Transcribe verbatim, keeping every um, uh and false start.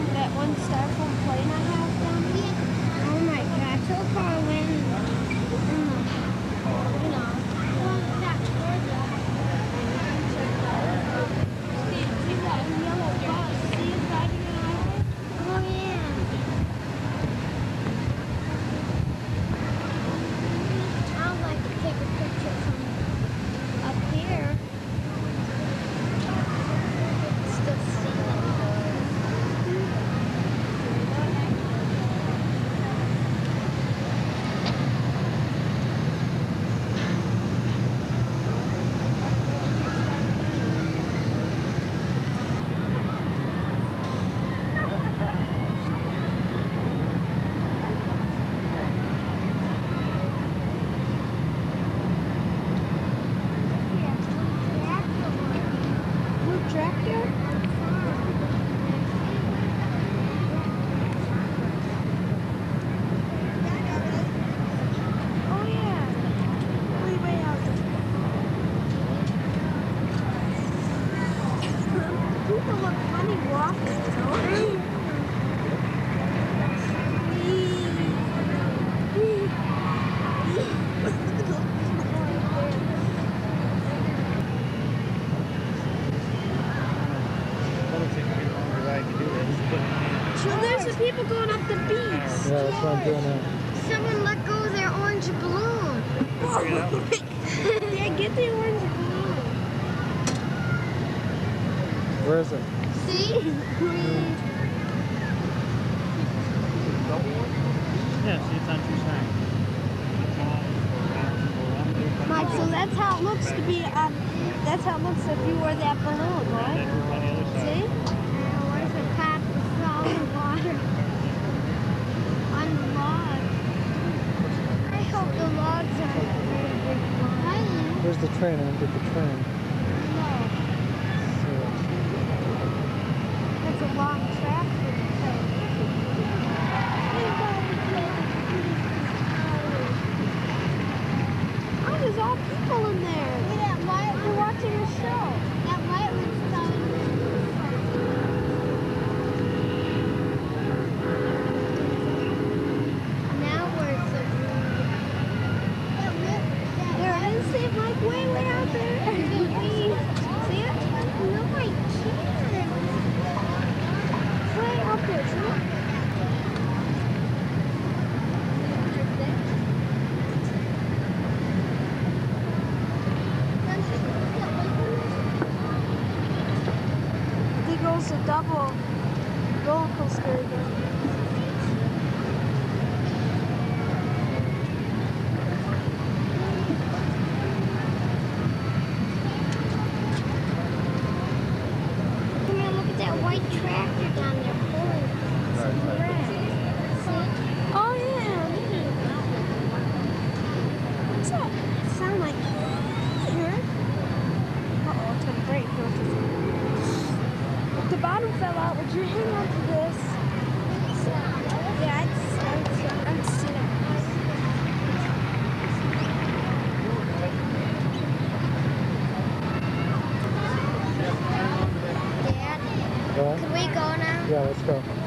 that one styrofoam plane I have down here? Oh my god, so far away. You know. See, see that yellow bus? See it riding around? Oh yeah. I'd like to take a picture from up here. Still see them. So there's the people going up the beach. Yeah, that's what I'm doing now. Someone let go of their orange balloon. Yeah, get the orange balloon. Where is it? See? Yeah, see, it's on two sides. Mike, so that's how it looks to be, um, that's how it looks if you were that balloon, right? See? Where's the path with all the water? On the log. I hope the logs are very big ones. Where's the train? I didn't get the train. No. That's a long track for the train. Oh, there's all people in there. Look at that light. They're watching a show. That light was telling me. Now where's the room? There it is. See it, Mike? Way, way out there. See it? No, I can't. It's way up there, see it? Goes a double roller coaster again. Come here, look at that white tractor down there pulling some grass. See? Oh yeah. What's that sound like? Here? Uh-oh, it's gonna break. The bottom fell out. Would you hang on to this? Yeah, I'd, I'd, I'd sit on this. Dad, Go on. can we go now? Yeah, let's go.